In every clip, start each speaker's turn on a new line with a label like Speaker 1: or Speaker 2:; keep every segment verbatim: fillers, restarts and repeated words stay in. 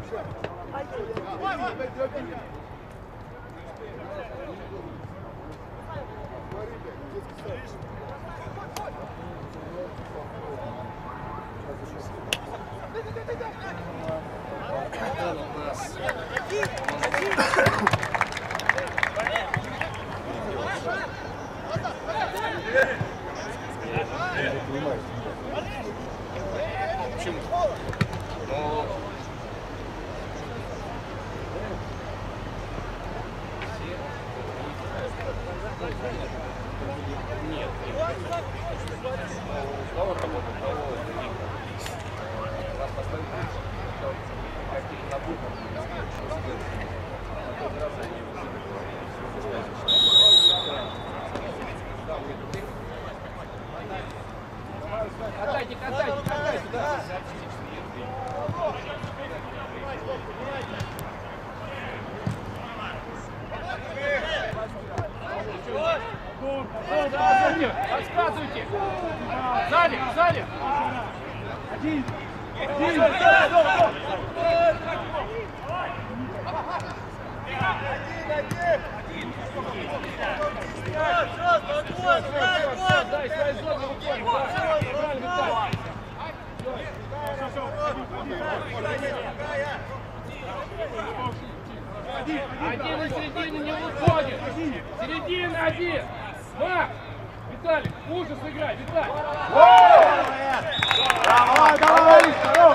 Speaker 1: Подсказывайте! Сзади, сзади! Один! Один! Дай свои зоны рукой! Один на середине не выходит! Середина один! Мак! Виталик, лучше сыграй, Виталик!
Speaker 2: Давай, давай! Хорош!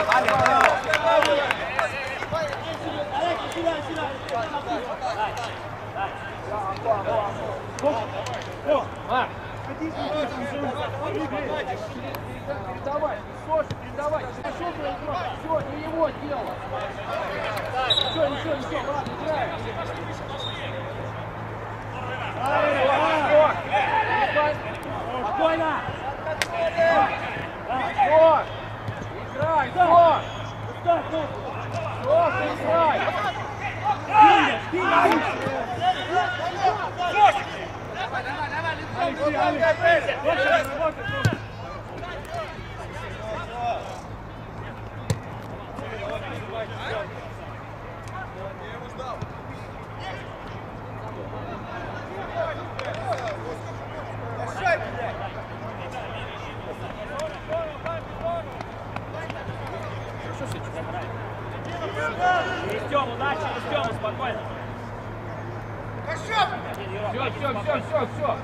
Speaker 1: Мак! Передавай, Соша, передавай! Все, не его дело! Ничего, ничего, ничего, ладно, играем! Спокойно! Вот! Играй, вот! Вот, играй!
Speaker 2: Давай, давай,
Speaker 3: Через Тему, да, через Тему, спокойно.
Speaker 1: Все, все, все, все, все.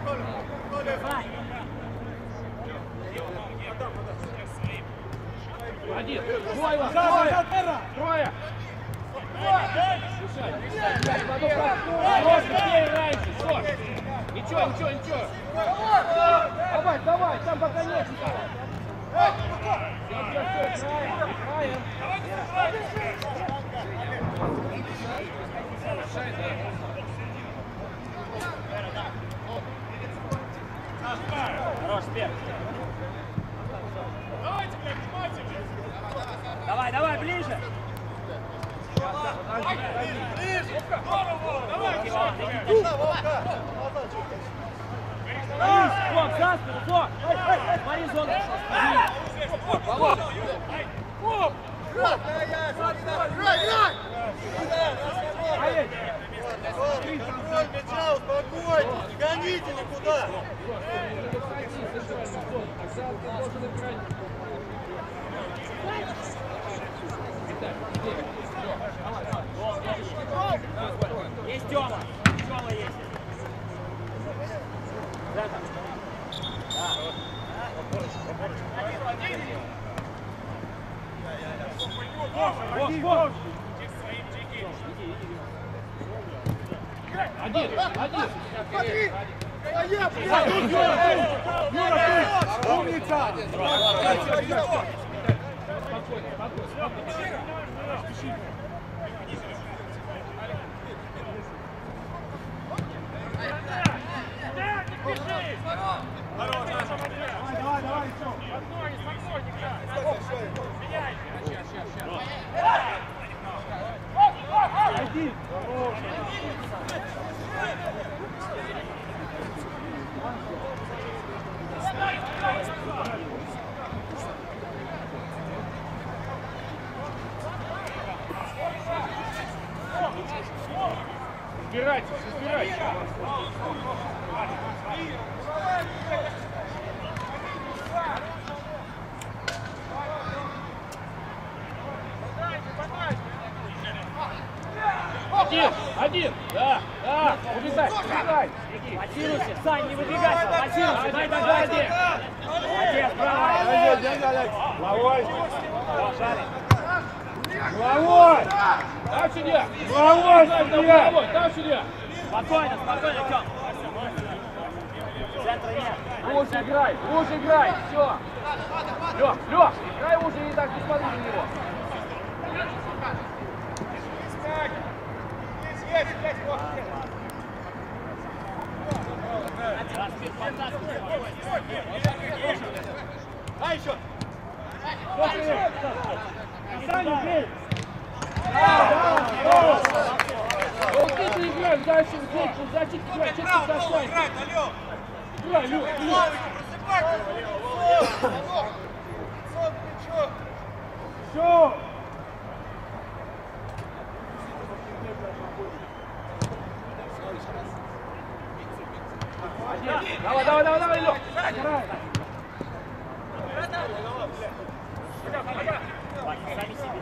Speaker 1: Один. Двое, двое. Трое. Ничего, ничего, ничего. Давай, давай, там пока нет. Все, все, все, играем,
Speaker 3: Хорош, спер. Давай, давай, ближе. Стоп, за спину, стоп. Смотри, зону.
Speaker 2: Контроль мяча, успокойтесь, не гоните никуда.
Speaker 3: Есть Тёма, Тёма есть. Да, там. Да.
Speaker 1: Один, один.
Speaker 2: Смотри! Умница!
Speaker 1: Спокойно, спокойно.
Speaker 2: Давай, давай, еще!
Speaker 1: Спокойнее, спокойнее, меняй. Сейчас, сейчас, сейчас.
Speaker 2: Один!
Speaker 1: Собирайтесь, собирайтесь. Один, один, да, да, убегай, убегай.
Speaker 3: Фокусируйся, Сань, не выдвигайся, фокусируйся, дай догадать. Молодец, браво.
Speaker 4: Головой!
Speaker 3: Пожали.
Speaker 4: Головой!
Speaker 1: Там судья.
Speaker 4: Головой,
Speaker 1: Там
Speaker 4: судья!
Speaker 1: головой, там судья.
Speaker 3: Спокойно, спокойно, Тём. Центра нет.
Speaker 1: Лучше играй, лучше играй, все. Лёх, Лёх, играй уже и так не смотри на него.
Speaker 2: А еще!
Speaker 4: Саня, бей!
Speaker 1: Вот ты играешь, дальше здесь, в защите играй, что ты бросаешь? Играй, Лёх, Лёх.
Speaker 4: Все!
Speaker 1: Давай, давай, давай, давай, Лёх.
Speaker 3: Сами себе.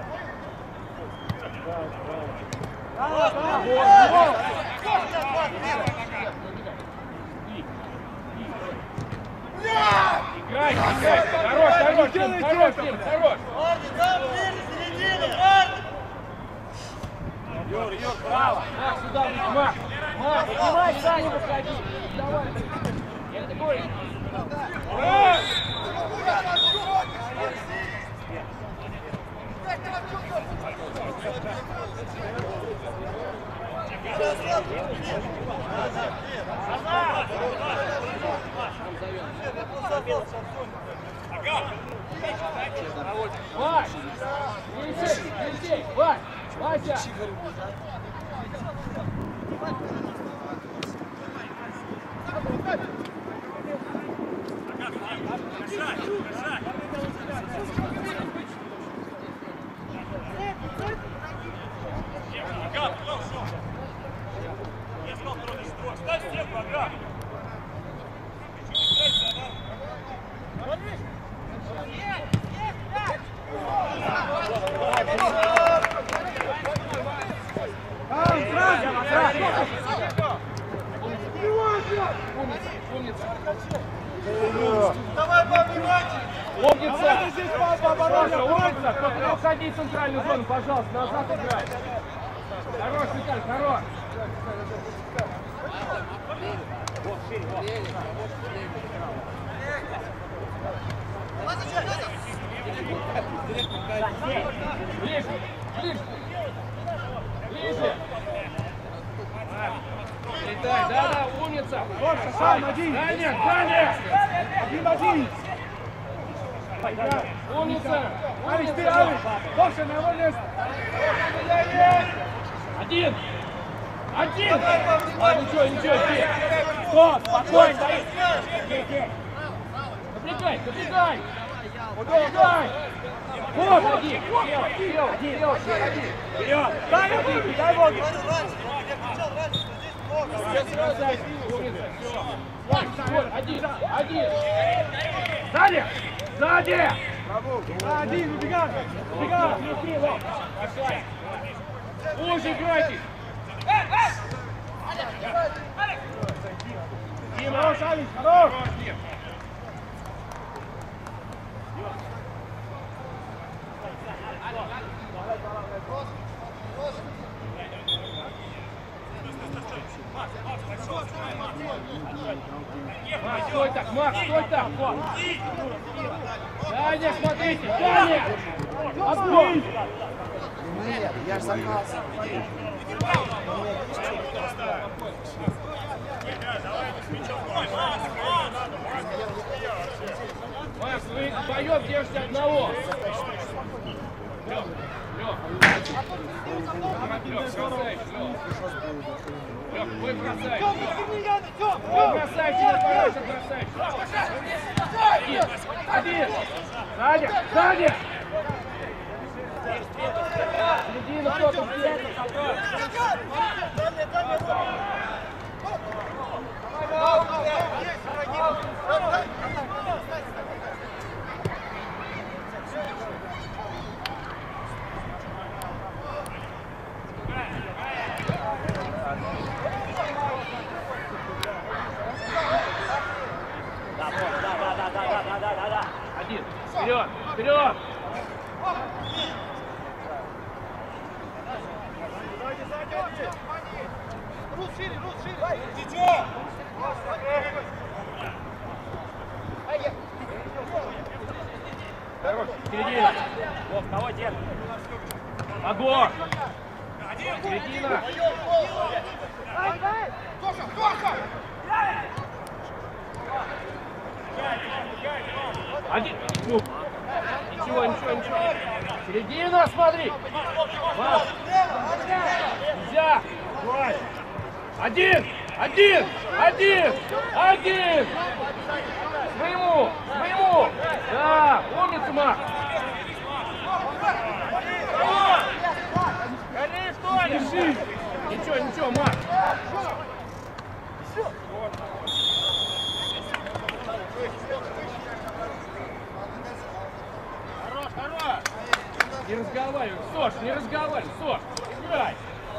Speaker 1: Играй, играй. Хорош, хорош, Тим, хорош, Тим, хорош.
Speaker 2: Парни, там ближе, середина, парни!
Speaker 3: Юр, Юр, право.
Speaker 1: Мах, сюда, Мах, Мах,
Speaker 3: Давай, Саня, выходи.
Speaker 1: давай. Я такой. Вась! Елисей! Елисей! Вась! Вася! Умница!
Speaker 2: Давай повнимательнее!
Speaker 1: Умница!
Speaker 4: Здесь папа,
Speaker 1: Паша, умница! Только не уходи в центральную зону, пожалуйста, назад играй! Хорош, Виталь, хорош! Ближе, ближе! Ближе! Летай, да-да, умница!
Speaker 4: Больше, сам один!
Speaker 1: Даня, Даня!
Speaker 4: Один-один!
Speaker 1: Умница!
Speaker 4: Алиш, ты, Алиш! Больше на его место!
Speaker 1: Один! Один! А, ничего, ничего, ты!
Speaker 3: Стоп, спокойно.
Speaker 1: Напрягай, напрягай! Напрягай! Вот один! Делай, делай, делай, один!
Speaker 3: Вперед.
Speaker 4: Дай один, дай воду!
Speaker 2: Говорил раньше, я кричал раньше, что здесь много.
Speaker 1: Я сразу дальше, умница, все! Вот, вот, один, один! Сзади! Сзади!
Speaker 4: Один, убегай! Убегай!
Speaker 1: Пошла! Лучше играйте!
Speaker 4: Хорош, Алиш, хорош!
Speaker 1: Макс, стой так, Макс, стой так! Даня, смотрите, Даня! Отбой!
Speaker 5: Нет, я ж заказывал.
Speaker 1: Макс, вы вдвоем держите одного! Лёх, Лёх! Лёх, красавчик, Лёх! Лёх, вы красавчик! Вы красавчик, хороший красавчик! Один! Один! Сзади! Сзади! Середина, кто-то! Один. Вперед! Вперед!
Speaker 2: Рус шире, Рус шире! Дитё!
Speaker 1: Хорош! Середина!
Speaker 3: Вов, кого держит?
Speaker 1: Огонь! Середина!
Speaker 2: Тоша, Тоша!
Speaker 1: Один! Ну. Ничего, ничего, ничего! Середина, смотри! Маш. Нельзя! Один! Один! Один! Один! Своему! Своему! Да! Умница, Мак! Держи! Ничего, ничего, Мак!
Speaker 2: Хорош, хорош!
Speaker 1: Не разговаривай, Сош, не разговаривай, Сош! Играй!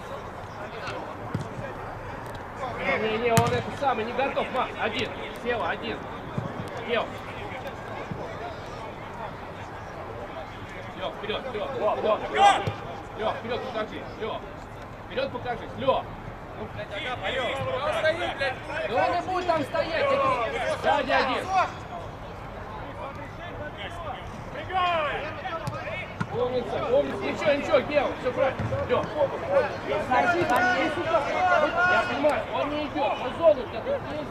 Speaker 1: Не-не-не, он это самый, не готов, Мак! Один! Села, один! Сел! Лёх, вперед, вперед! Лёх, вперед! Лёх, вперед покажи! Лёх! Вперед покажи! Лёх! Да он не будет там стоять! Сзади один! Умница, умница! Ничего, ничего, Гео, все правильно! Лёх! Я понимаю, он не идет, он зону где-то есть.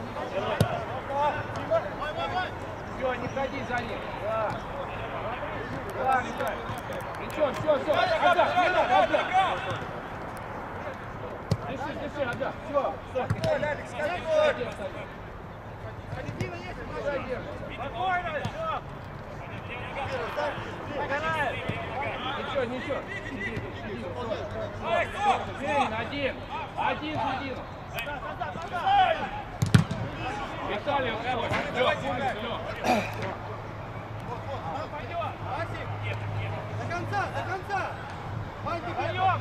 Speaker 1: Все, не ходи за ним. Да. Да, Виталий. Ничего, все, все. Ага, не надо, ага. Дыши, дыши, ага. Все, все. Ничего, ничего. Один, один. Один середину. Виталий, Лёх, Лёх, Лёх.
Speaker 2: До конца, до конца! Ванька,
Speaker 3: Вдвоем!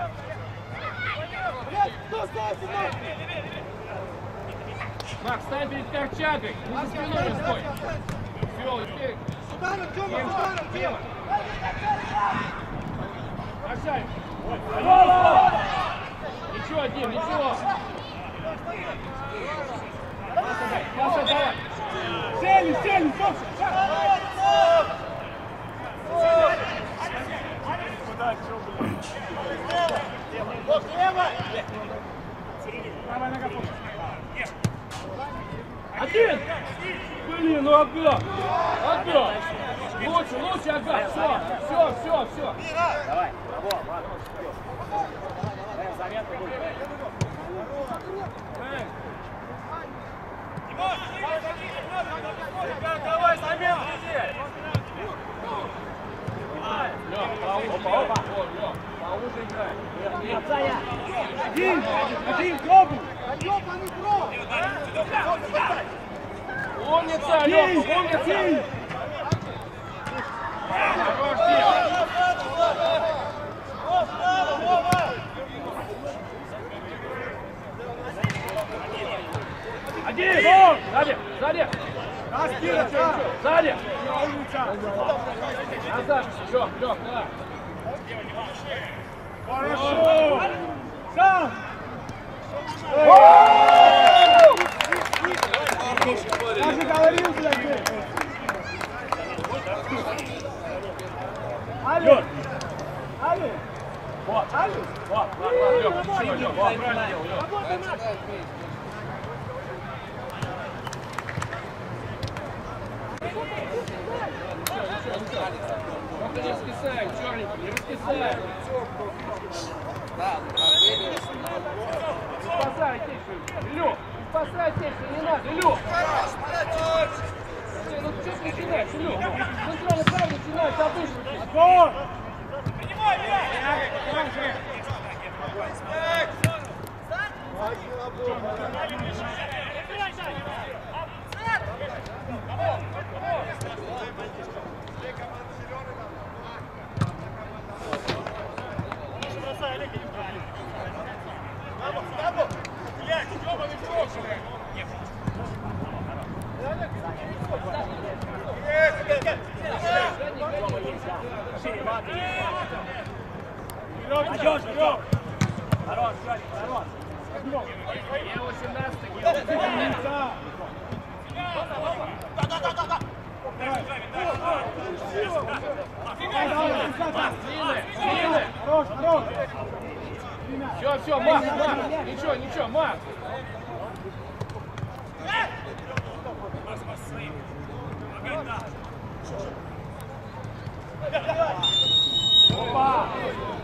Speaker 1: Макс, стань перед корчагой. Не за спиной не стой. Все, теперь.
Speaker 2: Сударов, Тёма,
Speaker 1: Тема,
Speaker 2: Сударов,
Speaker 1: тема. Прощай. Ничего, Дим, ничего. Паса дай, паса давай.
Speaker 4: Сели, сели, Тоша!
Speaker 1: Один! Блин, ну Ага! Ага! Лучше, лучше, Ага! Все, все, все, все!
Speaker 3: Давай, браво, ладно. Заметно будет.
Speaker 2: давай, замену!
Speaker 1: Лёх, поуже, вот, Лёх, поуже играй.
Speaker 3: Отцая!
Speaker 4: Один, один, пробуй!
Speaker 1: Умница, Лёх, умница! Хорош, Дим! Один! Сзади! Сзади! Сзади! Назад! Лёх, Лёх, да!
Speaker 4: Хорошо! Сам! Я же говорил, блядь! Алло! Алло!
Speaker 1: Вот!
Speaker 4: Алло!
Speaker 1: Вот! Лёх, ничего, Лёх, правильно делал, Лёх! Только не раскисаем, черненький, не раскисаем. Спасай, Тише, Илюх, спасай, Тише, не надо, Илюх. Ну что ты начинаешь, Илюх? Центральный прав начинает обычно.
Speaker 4: Гол!
Speaker 3: Хорош, Жорик, хорош.
Speaker 1: Я восемнадцатый.
Speaker 4: Хорош, хорош.
Speaker 1: Все, все, Макс, Макс. Ничего, ничего, Макс.
Speaker 3: Опа!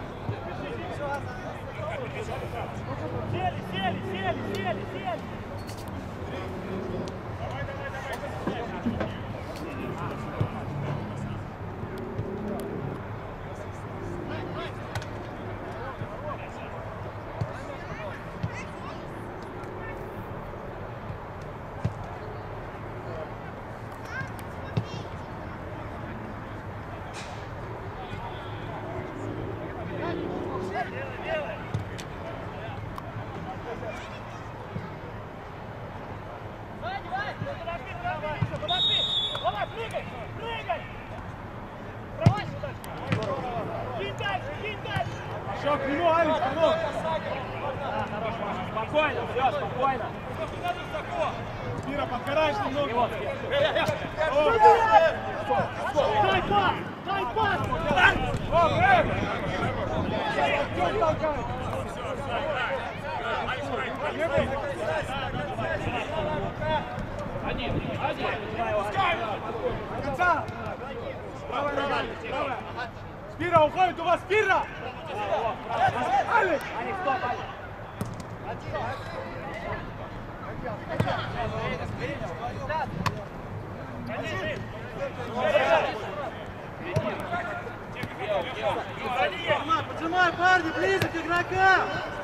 Speaker 3: Сели, сели, сели, сели, сели.
Speaker 4: Шаг к нему, Алекс, помог.
Speaker 3: Спокойно, все, спокойно.
Speaker 4: Спира, подгораешь немного.
Speaker 3: Вот,
Speaker 4: Дай пас! Дай пас! О, брэм! Чё толкает?
Speaker 1: Один, один.
Speaker 4: До конца! Правая нога, правая. Спира уходит, у вас Спира! Алекс!
Speaker 3: Алекс, стоп, Алекс.
Speaker 2: Поджимай, парни, ближе к игрокам!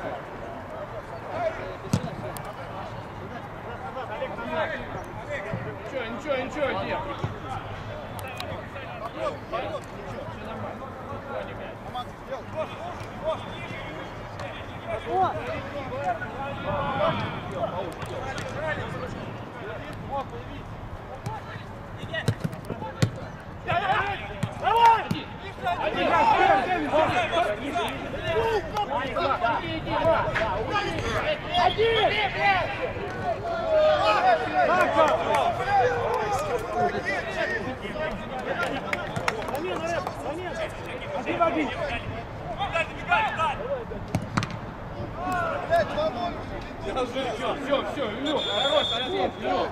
Speaker 1: Ничего, ничего, ничего, Дим.
Speaker 4: Один в один.
Speaker 1: Все, все, все, Илюх, хорош, один, Илюх.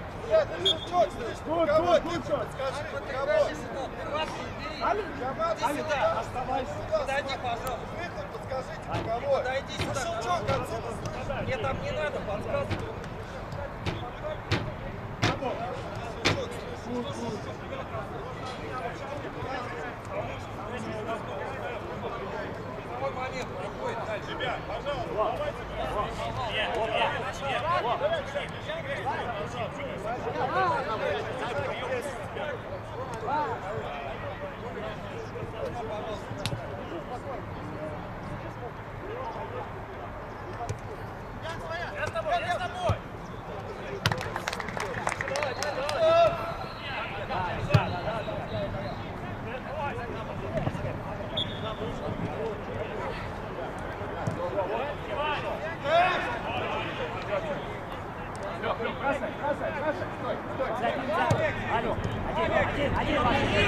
Speaker 4: Гуд, гуд, гуд, шот. Алекс, оставайся.
Speaker 6: Подойди, пожалуйста.
Speaker 2: Подскажите, кого?
Speaker 6: Подойди сюда. Мне там не надо подсказывать. Какой момент проходит дальше? Ребят, пожалуйста,
Speaker 1: Я с тобой, я с тобой. Лёх, Лёх, красный, красный, красный. Стой, стой, стой.
Speaker 3: Алло, один, один, один,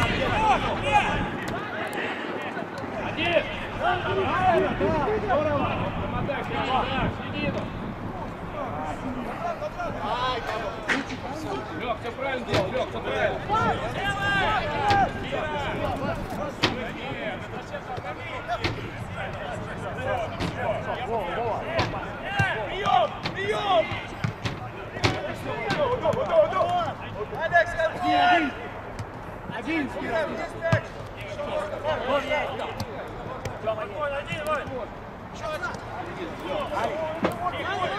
Speaker 1: Один.
Speaker 4: Здорово.
Speaker 1: Промотай, середину, середину. Лёх, все правильно делал, Лёх, все правильно.
Speaker 2: Прием! Прием! Алекс,
Speaker 4: Один, один. Один, Спира.
Speaker 3: Вот есть, Тёма есть.
Speaker 2: один, Вань!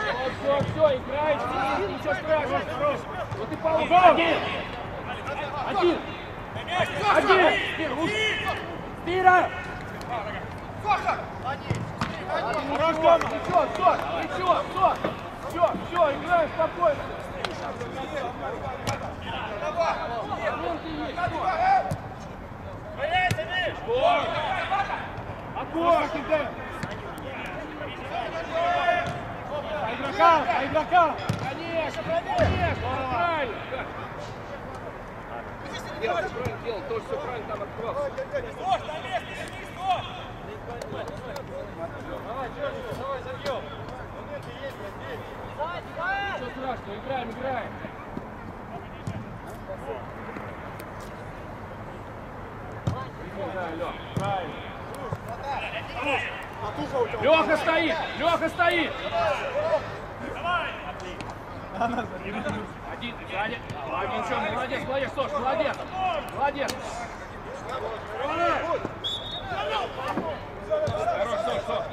Speaker 1: Один! Один! Один! Спира! Ничего, все, все, ничего, все, все, все, играем спокойно.
Speaker 4: Огонь, кидай! А игрока, а игрока!
Speaker 1: Конечно, конечно, правильно. Делал, правильно делал, тоже все правильно там открывался.
Speaker 6: Стой, на месте, не стой!
Speaker 1: Ничего страшного, играем, играем. Леха стоит! Леха стоит! Один, сзади. Один, что, молодец, молодец, Сош, молодец. Молодец. Хорош, Сош, Сош.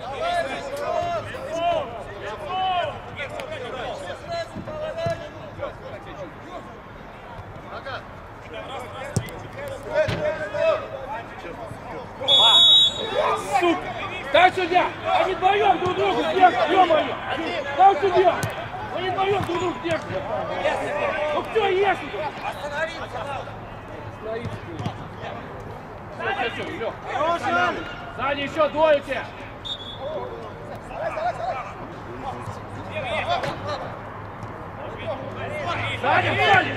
Speaker 1: Сука! Дай судья! Они вдвоем друг друга держат, ё-моё! Дай судья! Они вдвоем друг друга держат! Ну кто если?
Speaker 6: Остановиться надо!
Speaker 1: Остановиться! Все, все, все, Лёх! Сзади еще двое тебя! Сзади, сзади!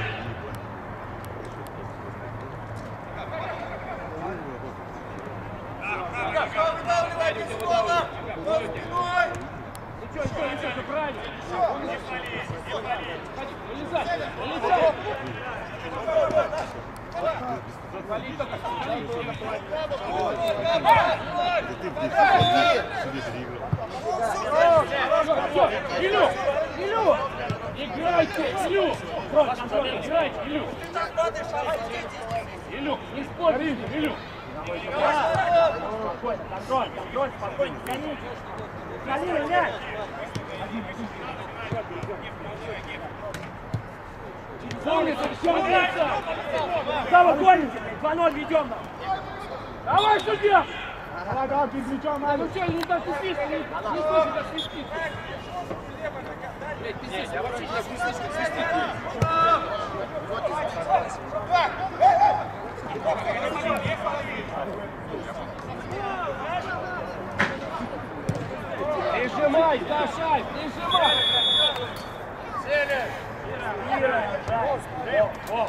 Speaker 1: Ничего, ничего, ничего, все правильно. Вылезай, вылезай. Вали только, вали только. Илю, Илю, играйте, Илю. Играйте, Илю. Илю, не спорь, Илю.
Speaker 3: Спокойно, контроль, контроль, спокойно, гони. Гони, мяч.
Speaker 1: Помнится, все умница.
Speaker 3: Давай, гоните, два ноль ведем нам.
Speaker 1: Давай, судья.
Speaker 4: Давай, давай, без мяча, Малик.
Speaker 1: Ну что, не так свистит, не, не слышит, как свистит. Блядь, пиздец, я вообще не слышу, как свистит. Прижимай, Сашай, прижимай. Сели. О, о.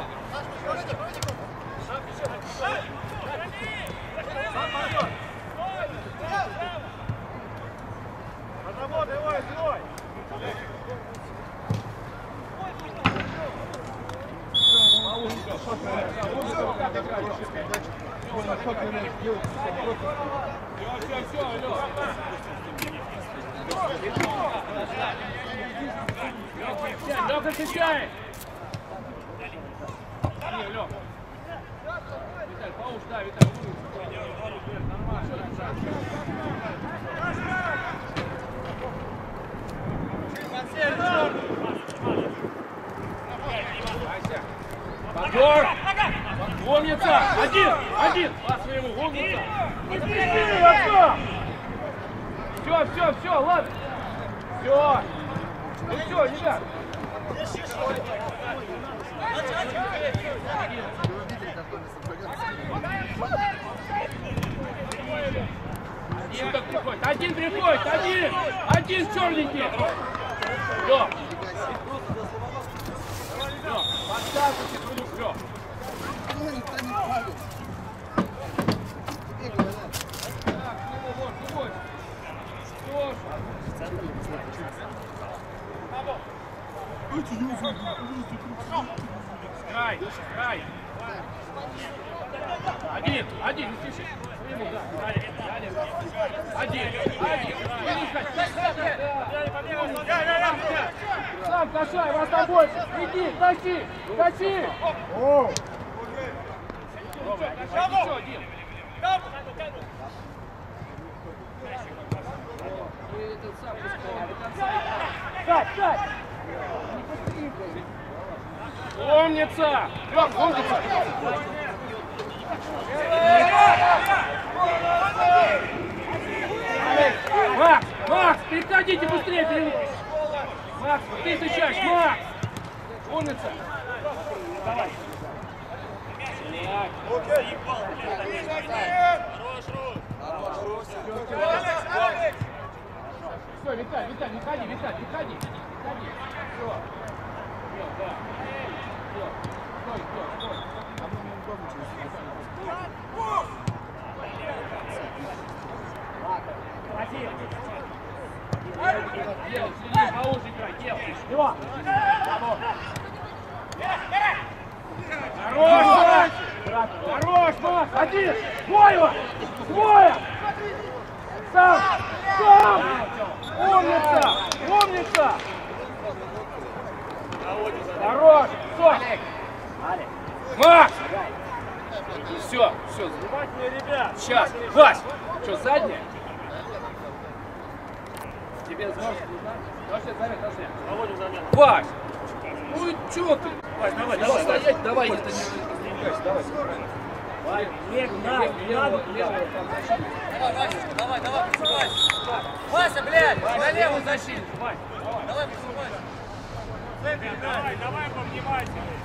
Speaker 4: Одного, давай, стой!
Speaker 1: Все, все, все, Лёха. Лёха, встречай! Не, Лёх. Виталь, пауш, да, Виталь. Нормально. Подбор! Умница! Один! Один! По своему, умница! Не спеши, Артём! Все, все, все, ладно! Все! Ну все, ребят! Один так приходит, один приходит, один! Один черненький! Лёх! Лёх, подсказывайте друг, Лёх! Край, край. Один, один, не спеши. Один, один. Сам, Кашай, вас там больше. Иди, тащи, тащи.
Speaker 4: О!
Speaker 1: Еще один. Этот сам пускай до конца.
Speaker 3: Сядь, сядь.
Speaker 1: Умница! Лёг, умница! Макс, Макс, переходите быстрее, перед... Макс, ты встречаешь, Макс! Умница! Давай! Все, Виталь, Виталь, не ходи, Виталь, не ходи, не ходи. Все. Все, да. Все. Стой, стой, стой. Дел, Сергей, поуже играй, дел.
Speaker 4: Его!
Speaker 1: Хорош, Макс! Хорош, Макс! Один! Двое! Двое! Сам! Сам! Умница! Умница! Хорош! Все! Макс! Все, все. Сейчас. Вась! Что, задняя? Тебе сможешь узнать? Давай, замет, давай. Вась! Ну чё ты?
Speaker 3: Вась, давай,
Speaker 1: Давай,
Speaker 3: давай.
Speaker 1: стоять, давай, это не разбегайся, давай.
Speaker 3: Давай, левый, левый, левый, левый.
Speaker 6: Давай, давай, присылай. Вася, блядь, на левую
Speaker 1: защиту. Вась,
Speaker 6: Давай, присылай.
Speaker 3: Давай, давай повнимательнее.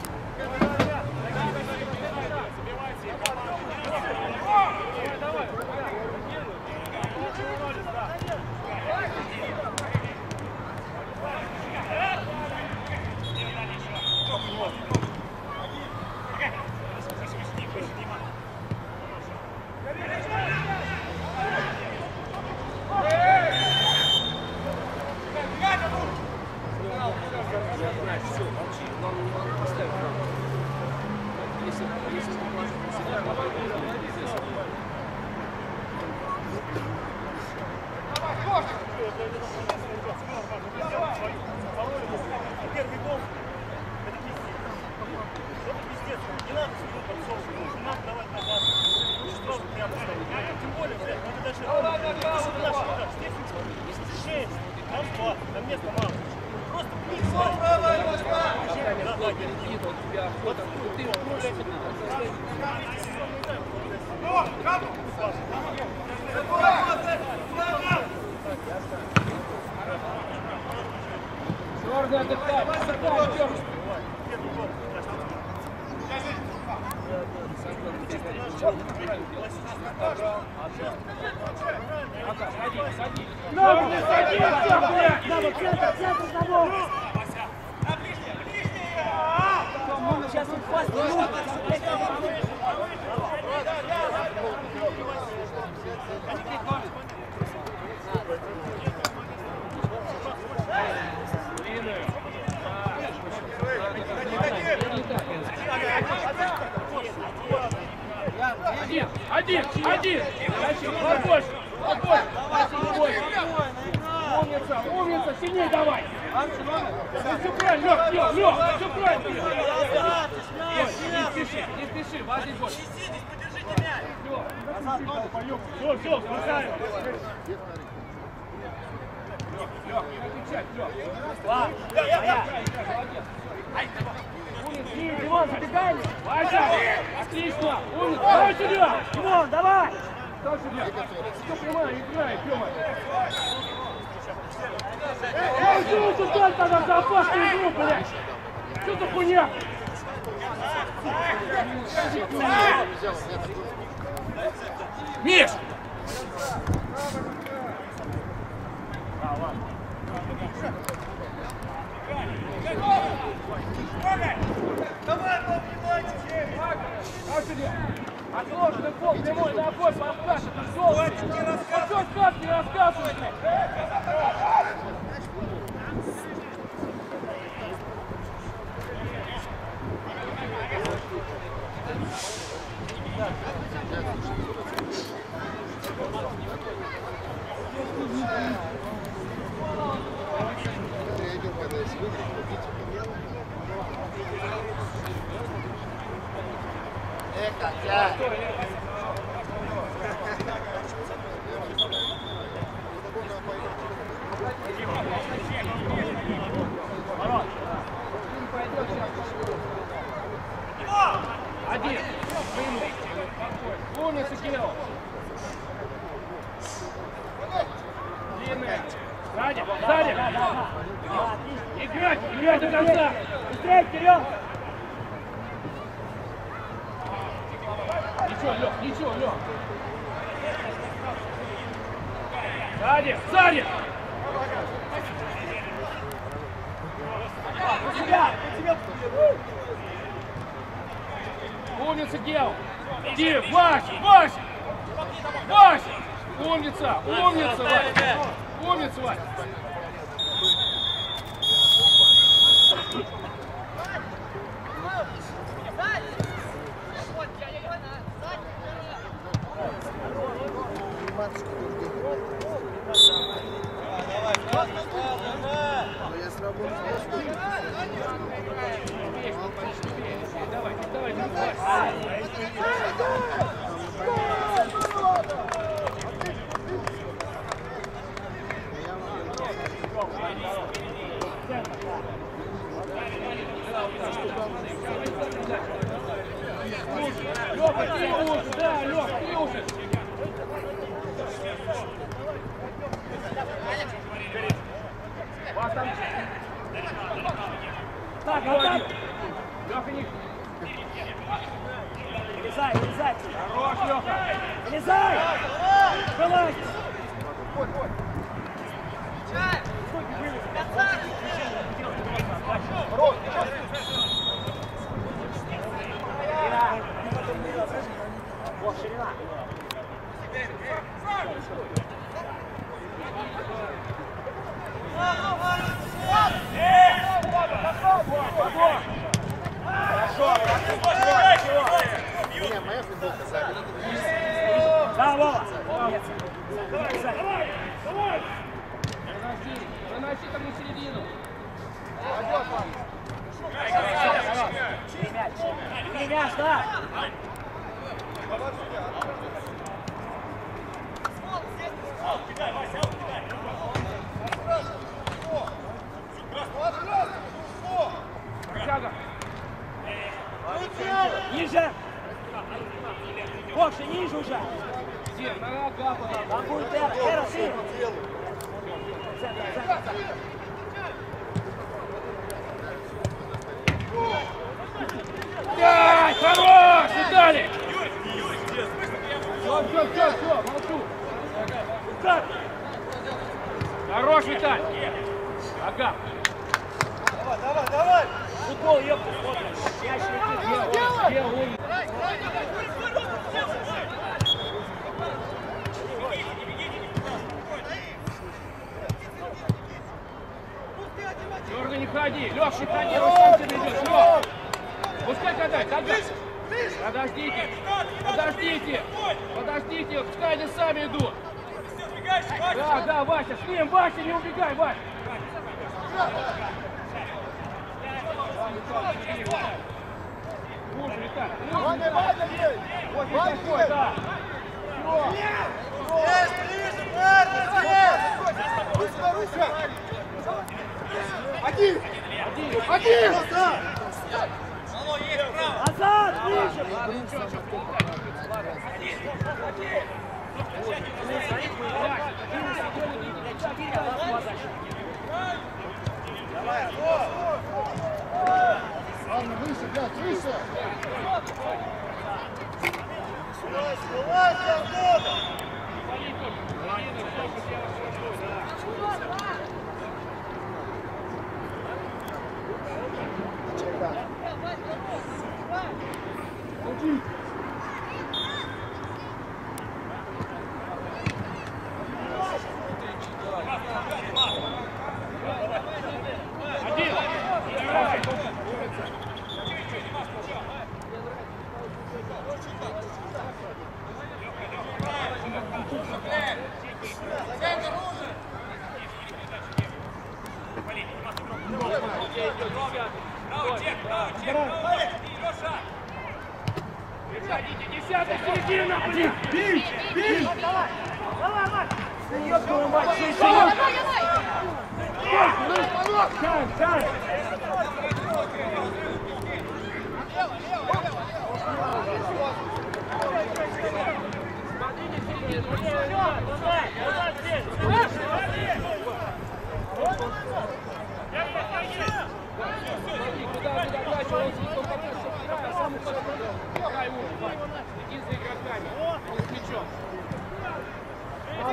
Speaker 4: Первый гол — это пиздец. Это пиздец. Не надо сюда подсовывать. Не надо давать назад. Лучше сразу прямо ставить. Тем более, блядь, надо даже... Если бы наши удар, шесть, шесть, там два, там места мало. Просто плюс ставить. Да, да,
Speaker 1: черный отдыхай, отдыхай, черный. Черный, садись, блядь!
Speaker 4: Надо, центр, центр, того!
Speaker 3: Сейчас он пасть не может.
Speaker 1: Один, один, один! Побольше, побольше! Побольше! Умница, умница, сильнее давай! Все правильно, Лёг, Лёг, Лёг, все правильно! Не спеши, не спеши, важный бой!
Speaker 4: Все, все, спасаем!
Speaker 1: Лёг, не отвечай, Лёг!
Speaker 3: Ва, моя.
Speaker 4: Димон, забегай!
Speaker 1: Вася! Отлично! Умница! Давай сюда!
Speaker 4: Димон, давай!
Speaker 1: Давай сюда! Все прямая, играй, Тёма! Эй, что туда тогда за опасную игру, блядь? Что за хуйня? Миш!
Speaker 6: Давай, повнимайте!
Speaker 1: Отложенный пол, прямой на обоих, подскажет, все, все сказки рассказывай, Играй до конца!
Speaker 3: Быстрее, Кирилл!
Speaker 1: Ничего, Лёх, ничего, Лёх! Сзади, сзади!
Speaker 3: У тебя! У тебя!
Speaker 1: Умница, Гео! Иди, Вася, Вася! Вася! Умница, умница, Вася! Умница, Вася! Давай, давай, давай. Лёха, ты лучше, да, Лёха, ты лучше. Вас там.
Speaker 3: Так, вот так!
Speaker 1: Лёха, не...
Speaker 3: Вылезай, вылезай!
Speaker 1: Хорош, Лёха!
Speaker 3: Вылезай! Вылазь! Вот, ширина.
Speaker 5: Не, моя футболка сзади.
Speaker 3: Да, Вова! Молодец! Давай,
Speaker 1: Давай, давай! Заноси, заноси там на середину.
Speaker 3: Чей мяч? Чей мяч, да!
Speaker 1: Протяга.
Speaker 3: Ниже! Бокси, ниже уже!
Speaker 1: Где? На ногах.
Speaker 3: Там будет Эра, Эра, ты! Центр, центр, центр.
Speaker 1: Дай, хорош, Виталий! Все, все, все, все, молчу.
Speaker 3: Как?
Speaker 1: Хорош, Виталий. Ага.
Speaker 2: Давай, давай, давай!
Speaker 3: Футбол, ёпта, смотришь. Мяч летит.
Speaker 1: Где он? Дёрга, не ходи. Лёх, не ходи, он сам тебе идет. Лёх. Пускай катай, катай. Подождите. Подождите. Подождите, пускай они сами идут. Да, да, Вася, с ним, Вася, не убегай, Вася. Лучше, Виталий.
Speaker 2: Ваня, Ваня, есть!
Speaker 1: Вот
Speaker 2: Ваня,
Speaker 1: такой,
Speaker 2: есть!
Speaker 1: да.
Speaker 2: Есть, ближе, парни, есть! Вы сюда, Руся! Один! Один! Один!
Speaker 3: Назад, ближе!
Speaker 2: Ладно, выше, блядь, выше! Давай, Антона!
Speaker 1: Десятый, середина, блин!
Speaker 2: Бей! Бей!
Speaker 3: Давай! Давай, давай! Ёб твою мать, шесть,
Speaker 1: Давай!
Speaker 3: шесть! Шанс, шанс!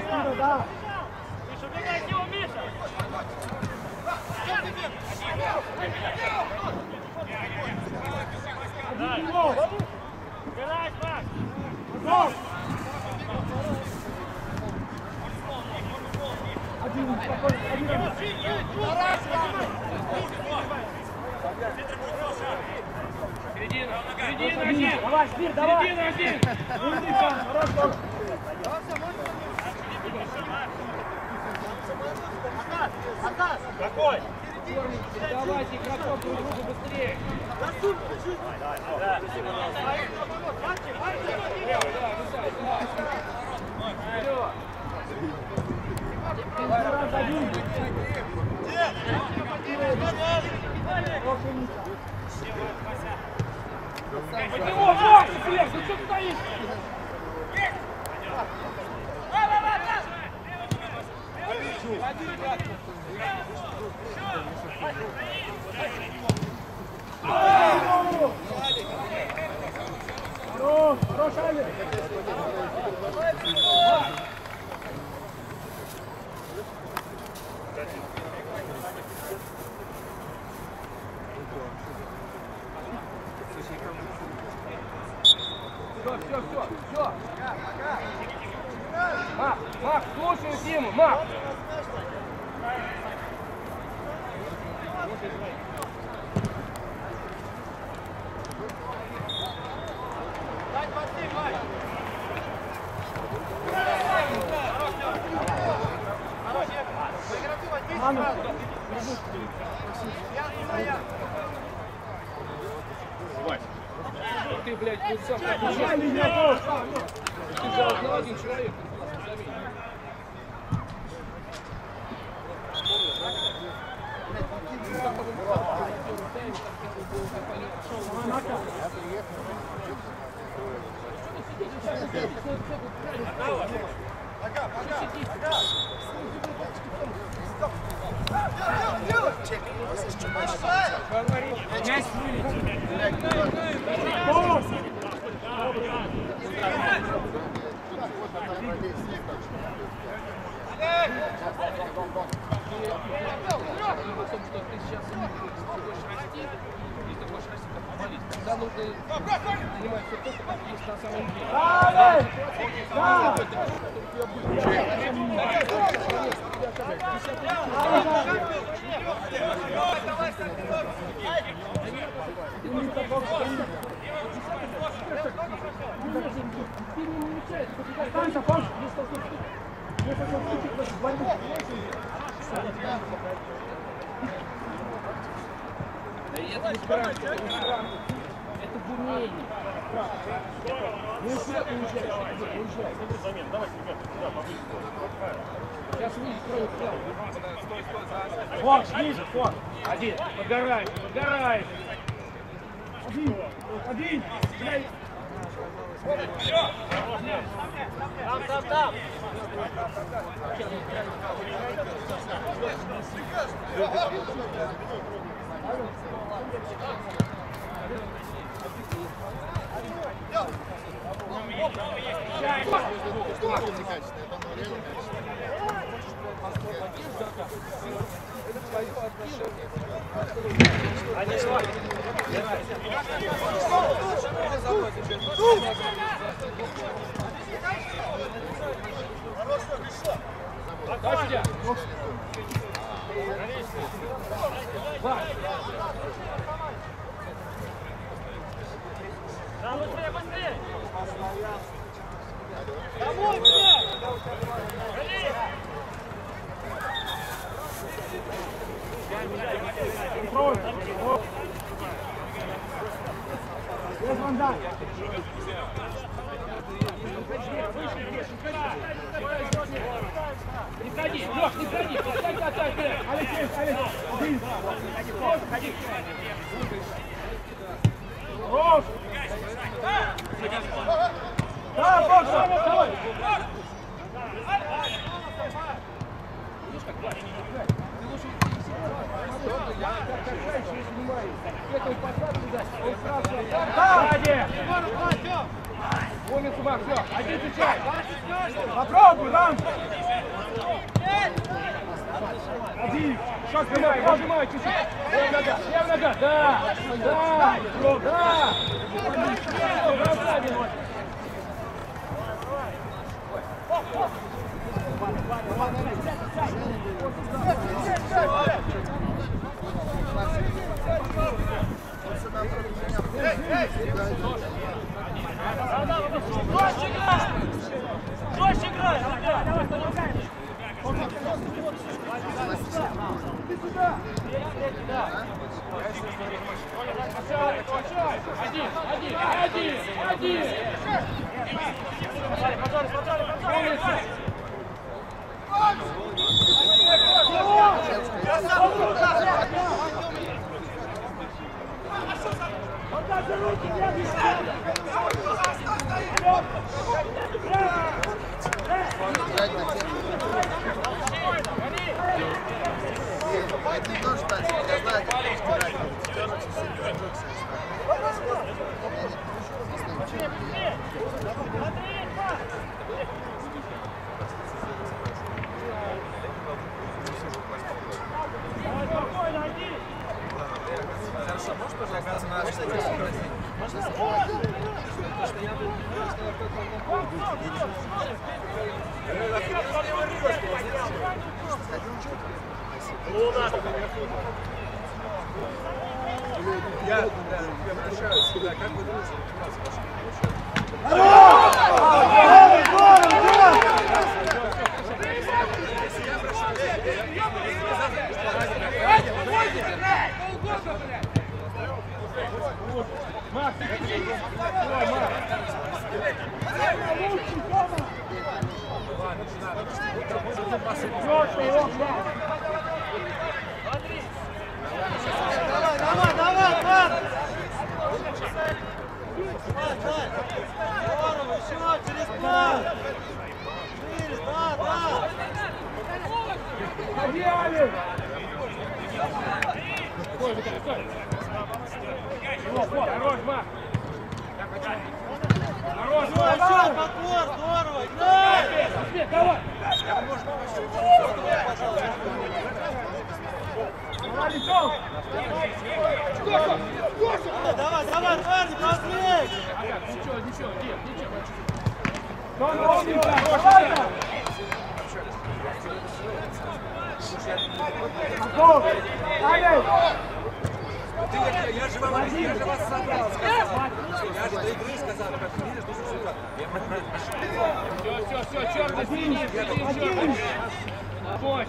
Speaker 3: Спина, да.
Speaker 4: Миша, убегай от него, Миша!
Speaker 3: Один гол.
Speaker 4: Убирай, Макс!
Speaker 3: Гол. Один, спокойно, один.
Speaker 1: Середина, середина один.
Speaker 3: Давай, Спир, давай.
Speaker 1: Середина один.
Speaker 3: Умница, хорошо.
Speaker 4: Какой?
Speaker 1: Давайте игроков друг другу быстрее.
Speaker 3: Раз, один.
Speaker 1: Под него, Макс, Флекс, ну что ты стоишь?
Speaker 3: Хорош, хорош, Алекс.
Speaker 1: Все, все, все, все. Мак, Мак, слушай Диму, Мак. Ты, блядь, вот сам
Speaker 3: Пускай линия гол.
Speaker 1: ты же одна один человек. Когда нужно занимать все то, что есть на самом деле.
Speaker 3: Давай! Да! Останься, Паш! Если он вступит в эту борьбу.
Speaker 1: Да и это не грамотно, это не грамотно. Это в умении. Не уезжай, не уезжай, не уезжай. Сейчас выйдет, кроме прямо.
Speaker 3: Форс, ниже, Форс.
Speaker 1: Один, подгораешь, подгораешь.
Speaker 3: Один, один.
Speaker 4: Там, там, там!
Speaker 1: Дальше.
Speaker 4: Да, быстрее, быстрее!
Speaker 3: Домой, блядь! Контроль! Без вандаль!
Speaker 1: Не ходи, Лёш, не ходи, поставь, поставь, блядь.
Speaker 3: Алексей, Алексей! Один!
Speaker 1: Ходи.
Speaker 3: Рос! Да, Бокса! Давай!
Speaker 1: Видишь, как важно? Ты лучше я как качающий снимаю. К этому посадку, да, он сразу...
Speaker 3: Да!
Speaker 1: Сзади! Помнится, Мак, все, один встречай! Попробуй, Рам! Один! Шаг прямой, прожимай чуть-чуть! Левая нога, левая нога! Да! Да! Да! Бросай,
Speaker 4: Жестче играй!
Speaker 1: Один, один, один, один!
Speaker 4: Поджали, поджали, поджали!
Speaker 5: Это не то, что я знаю, как стирать.
Speaker 3: Хорошо, можешь, пожалуйста, на Я, да, я обращаюсь, да, как вы думаете,
Speaker 1: Макс, давай, Макс!
Speaker 2: Давай, давай, давай! Здорово, еще через план! Шире, да, да!
Speaker 1: Ходи, Алик! Стой, Виталий, стой! Хорош, Макс! Хорош,
Speaker 2: Еще,
Speaker 1: Макс!
Speaker 2: подбор, здорово, играй!
Speaker 1: Успех, давай! Давай, лицом!
Speaker 2: Давай, давай, парни, быстрее!
Speaker 1: Ага, ничего, ничего, нет, ничего. Тон, умница, давай там! Готов! Алик!
Speaker 3: Ты, я, я же вам, я же вас собрал, сказал. Я же до игры сказал, как видишь, нужно сюда.
Speaker 1: Все, все, все, черный, синий, синий, черный. Помощь.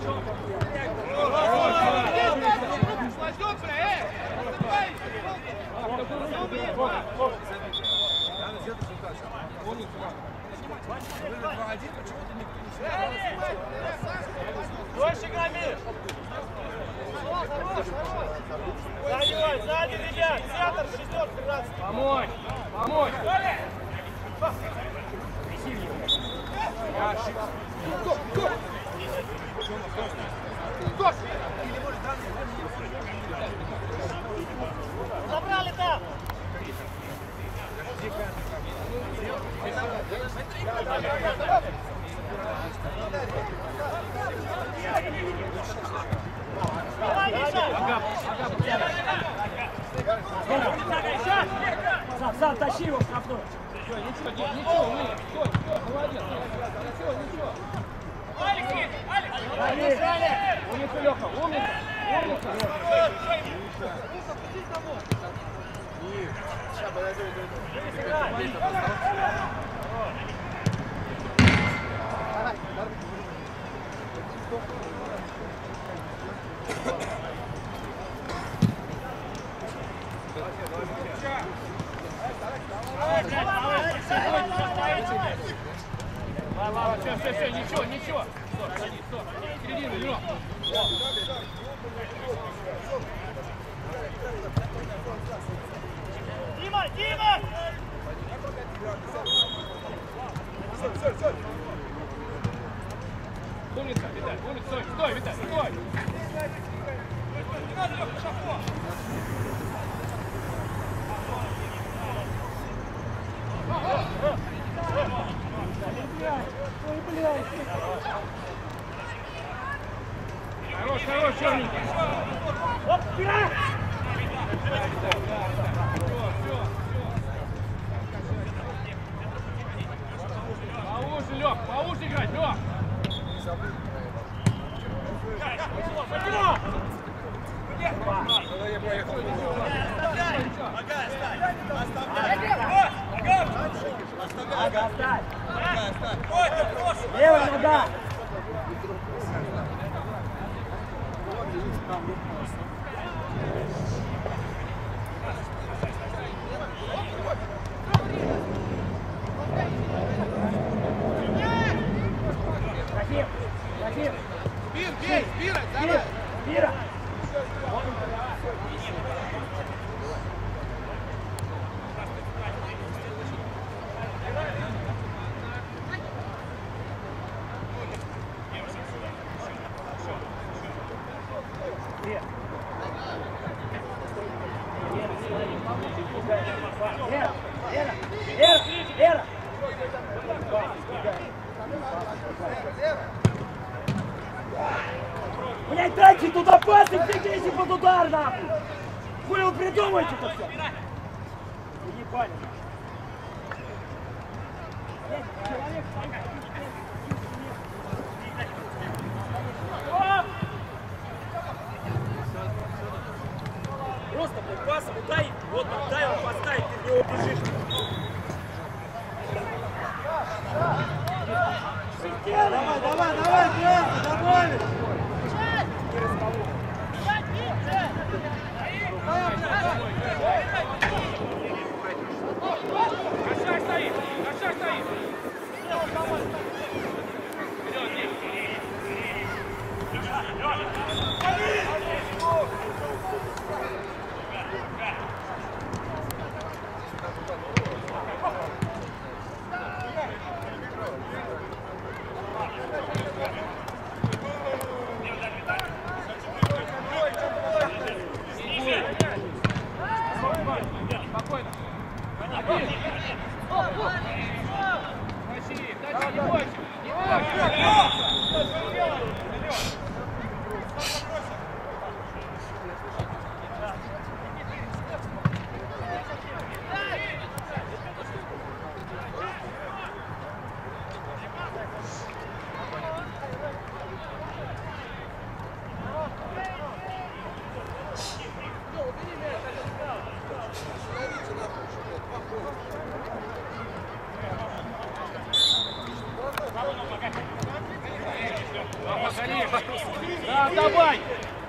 Speaker 4: Дольше играй, Миш! Сзади, Вань, сзади, ребят! Центр, шестерка, тринадцать!
Speaker 1: Помочь, помочь.
Speaker 4: Забрали там! Давай, Миша!
Speaker 6: Сам, сам тащи его в штрафную.
Speaker 1: Ничего, ничего, ничего, умный. Стой, стой, молодец. Ничего, ничего. Умница, Леха, умница, умница. Ладно, все, все, все, ничего, ничего. Стоп, садись, стоп. Середину, Лёх.
Speaker 4: Дима, Дима!
Speaker 1: Умница, Виталь, умница, стой, стой, Виталь, стой. Хорош, хорош, черненький.
Speaker 4: Оп, вперед!
Speaker 1: Повыше, Лёх, повыше играть, Лёх.
Speaker 3: Когда я поехал.
Speaker 2: Помогай, оставь! Оставляй!
Speaker 4: Ага, оставь!
Speaker 2: Помогай, оставь!
Speaker 4: Левая нога! Трофим! Трофим!
Speaker 2: Бир, бей! Бира, давай!
Speaker 4: Мира! Лера! Лера! Лера! Лера! Блять, дайте туда пас и бегите под удар, нахуй! Хули вы придумаете-то все? Вы не поняли. Просто, блядь, пас ему дай, вот так, дай его поставить, ты в него бежишь.
Speaker 2: Давай, давай, давай, просто, добавить!
Speaker 1: На шаг стоит, на шаг стоит. Спокойно. Один. Тащи, тащи, не бойся, не бойся. Да, давай!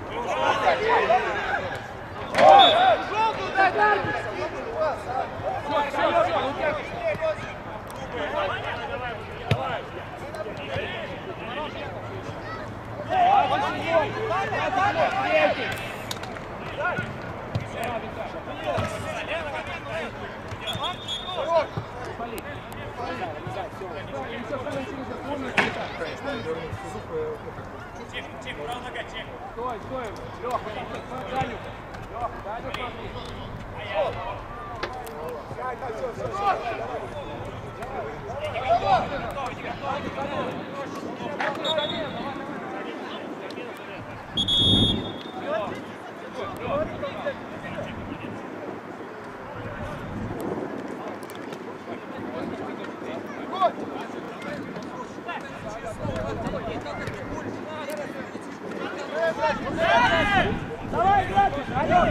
Speaker 1: Желтую дай, дай! Все, все, все, ну как? Стой, стой, Лёха, Даню, Лёха, Даню смотри.
Speaker 4: Давай, играйте! Алён!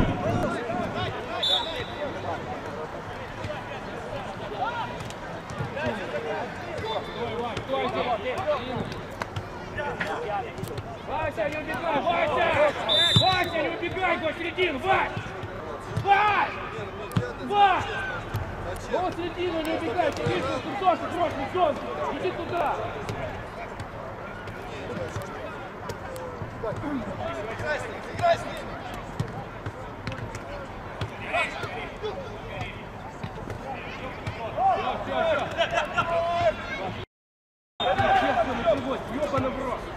Speaker 1: Вася, не убегай! Вася! Вася, не убегай до середины! Вась! Вась! Вась! До середины не убегай! Ты видишь, что ты тоже срочный зон! Иди туда!
Speaker 2: Играй с ним, играй с ним!
Speaker 1: Ёбаный в рот!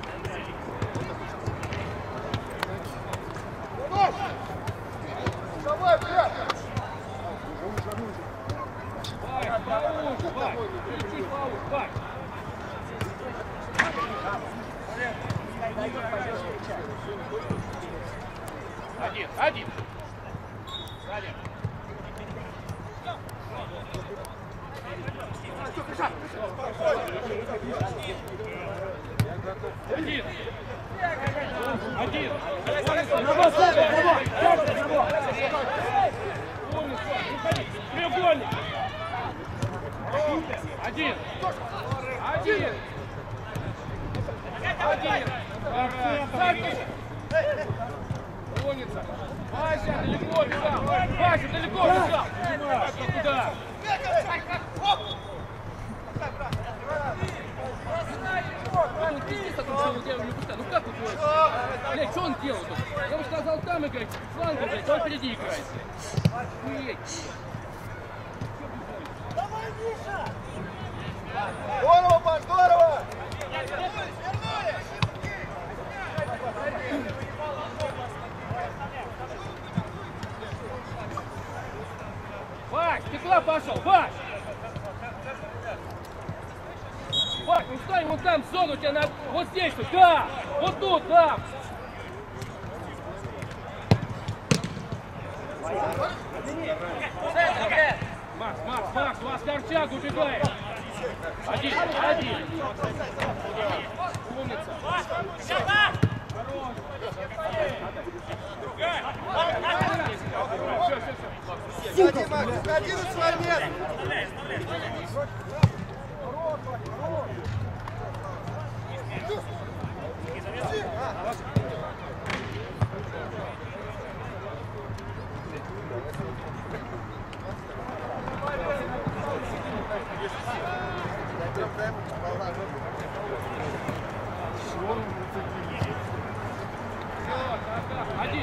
Speaker 2: Давай, блядь!
Speaker 1: Вась, повыше, Вась! Чуть-чуть повыше, Вась! Один, один. Сзади. Один. Один. Треугольник. Один. Один. Один. Сзади. Гонится. Вася, далеко бежал. Вася, далеко бежал. Куда? Он пиздец, а тут не делал, не пуста. Ну как тут? Блядь, что он делал тут? Я бы сказал там играть, фланга, блядь, он впереди играет. Блядь.
Speaker 2: Давай, Миша! Здорово, Паш, здорово!
Speaker 1: Вась, ты куда пошел? Вась! Вась, ну встань вон там, в зону у тебя на... Вот здесь вот, да! Вот тут, да! Макс, Макс, Макс, у вас Корчак убегает! Один, один! Умница!
Speaker 2: Сзади, Макс, сзади на свое место!
Speaker 1: Один!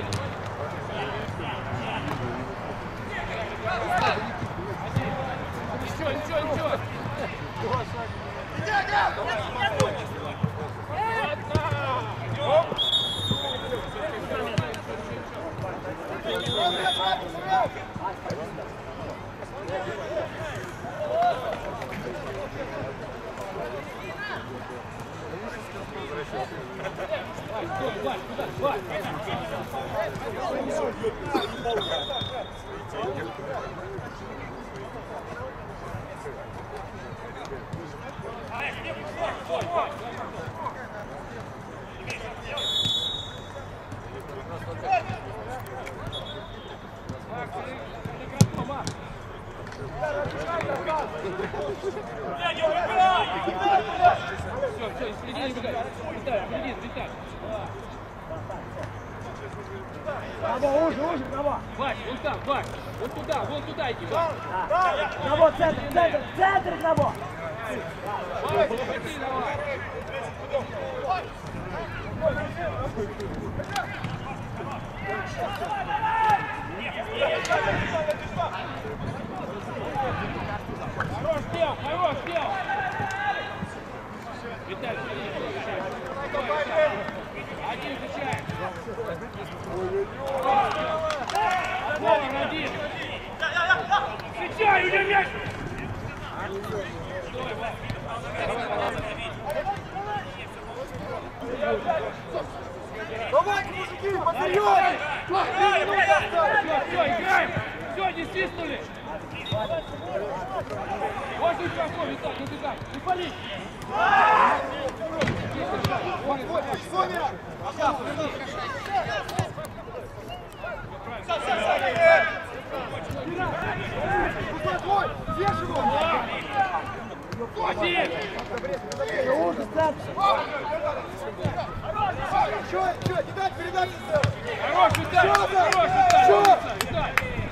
Speaker 1: Ничего, ничего, ничего! Все, все, впереди не бегай. Виталь, впереди, Виталь.
Speaker 4: Браво, уже, уже, браво.
Speaker 1: Вась, вон там, Вась. Вон туда, вон туда иди, Вась.
Speaker 4: Браво, центр, центр, центр, браво.
Speaker 1: Вась, ходи, давай. Хорош дел, хорош дел. Виталий, один встречает. Вон один. Встречай, у него мяч.
Speaker 2: Давайте, мужики, подъем!
Speaker 1: Все, все, играем. Все, не свистнули. Вот и шагом, Виталий, ну ты как? Не пали.
Speaker 2: Соня!
Speaker 1: Один!
Speaker 2: Че, че, не дать передачу сделать!
Speaker 1: Хорош, Виталий! Хорош, Виталий! Виталий!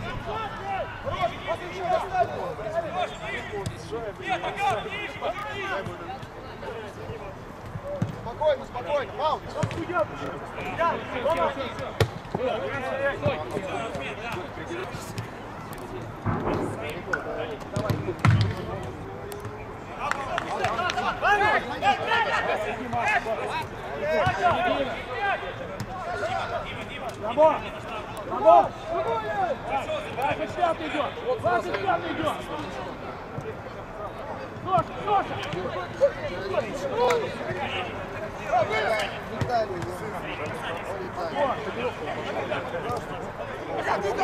Speaker 2: Спокойно, спокойно, Павел!
Speaker 4: Браво, браво.
Speaker 1: двадцать пятый идет! двадцать пятый идет! Нож, нож!
Speaker 2: Виталий!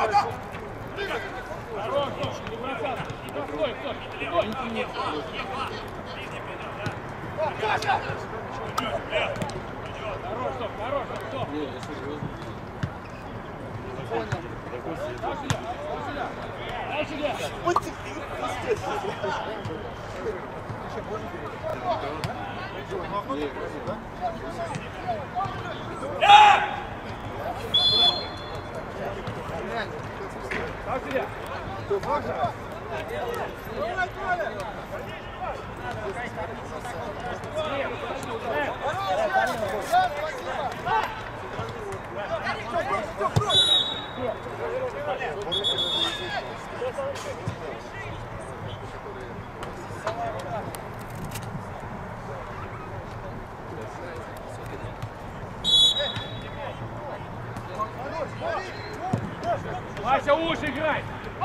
Speaker 1: Хорош, не бросаться. Стой, стой, стой. Хорош, стоп, хорош, стоп.
Speaker 3: Не, я серьезно.
Speaker 1: Дай сюда, дай сюда. Дай сюда. Дай сюда. Вася, уши играй!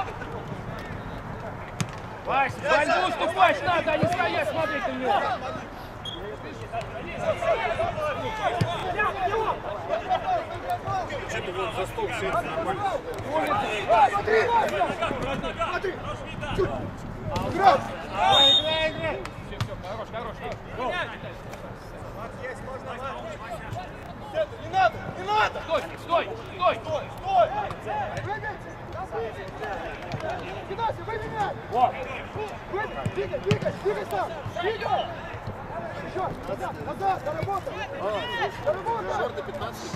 Speaker 1: Вася, борьбу уступать надо, а не стоять, смотреть на него!
Speaker 2: Что-то вот за стол сесть нормально.
Speaker 1: Играй, играй! Все, все, хорош, хорош, хорош.
Speaker 2: Не надо, не надо!
Speaker 1: Стой, стой, стой!
Speaker 2: Стой, стой!
Speaker 7: Кидайся, выйди мяч!
Speaker 1: Вот!
Speaker 7: Двигай, двигай, двигай сам! Двигай! Еще, назад, назад, доработай! Доработай!
Speaker 5: Черный пятнадцать.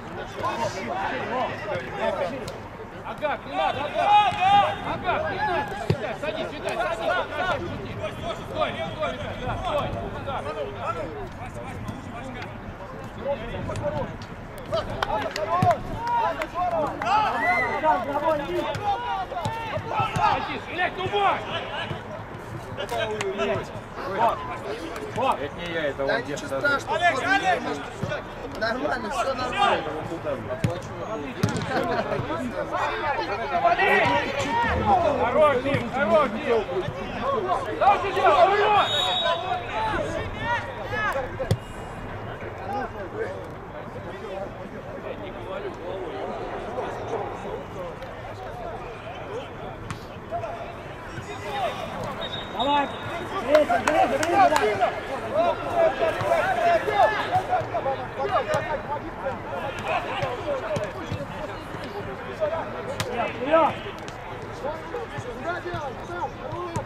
Speaker 1: Агат, не надо, Агат! Агат, не надо! Виталь, садись, Виталь, садись! Стой, стой, Виталь, да, стой! Так. Садись, блядь, ну вот! Вот, вот!
Speaker 3: Это не я, это
Speaker 5: Да
Speaker 3: он
Speaker 5: ничего
Speaker 3: где-то.
Speaker 5: страшного. Нормально, все нормально.
Speaker 1: Хорош, Дим, хорош, Дим! Дай сюда, хорош!
Speaker 7: Давай! Грейся, грейся, грейся! Вперед! Куда делать? Сам, хорош!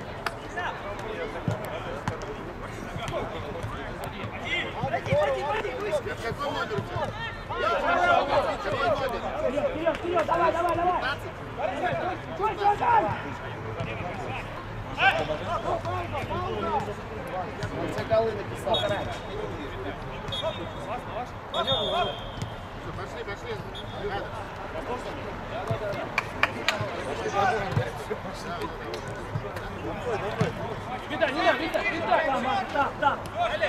Speaker 5: Какой номер?
Speaker 7: Вперед, вперед, вперед! Давай, давай, давай! Стой, стой, стой!
Speaker 5: Все голы написал. Пошли, пошли.
Speaker 1: Виталь, не надо, Виталь, Виталь!
Speaker 7: Там, там!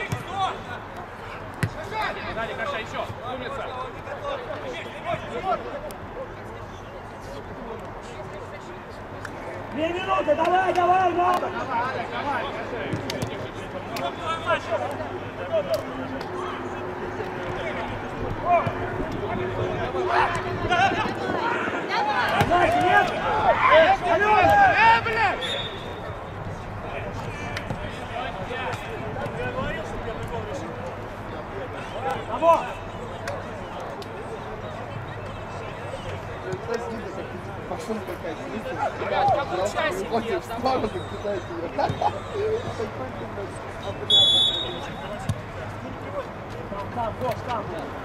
Speaker 1: Далее, Каша, еще! Умница!
Speaker 7: Две минуты, давай, давай, надо!
Speaker 1: Давай, давай,
Speaker 7: Давай, нет! Алёна!
Speaker 1: Э, блядь!
Speaker 7: Того!
Speaker 5: Пошел какая-то.
Speaker 1: Ребят, какой часик нет?
Speaker 7: Там, Гош, там!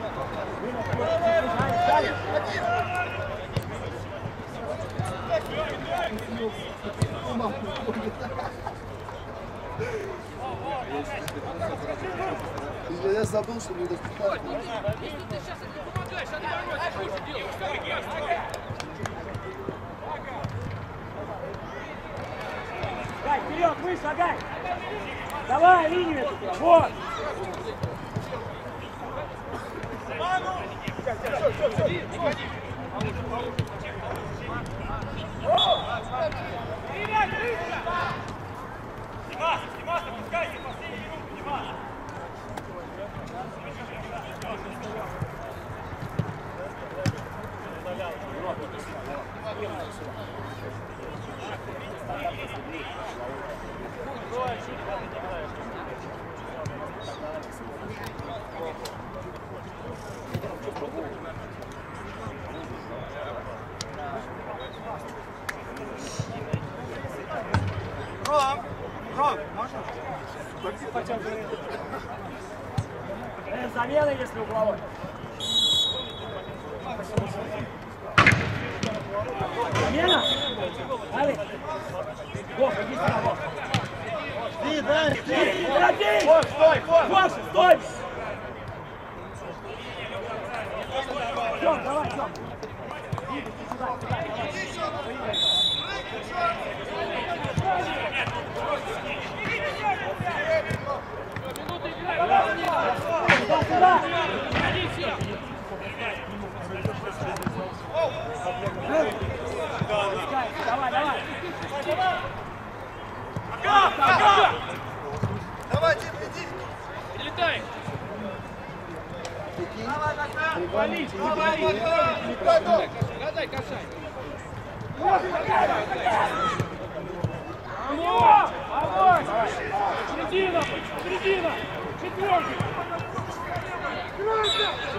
Speaker 5: Я забыл, что мне даже пятнадцать.
Speaker 1: Если ты сейчас не помогаешь, а наоборот, ты хуже делаешь. Что ты делаешь?
Speaker 7: Гай, вперед, выше, Гай! Давай, линию эту! Вот!
Speaker 4: Димас, Димас, опускайся, последнюю минуту, Димас!
Speaker 7: Делай, если угловой. Замена? Али. Вов, иди сюда, Вов.
Speaker 2: Жди, дай, жди.
Speaker 7: Прекрати!
Speaker 1: Вот, стой, вот.
Speaker 7: Вов, стой! Тём, давай, Тём. Иди сюда, сюда, давай. Сюда, сюда! Давай, давай!
Speaker 2: Давай, Дим, иди.
Speaker 1: Перелетай.
Speaker 5: Вали,
Speaker 1: Гадай, касай. Огонь! Середина! Середина! Четвертый!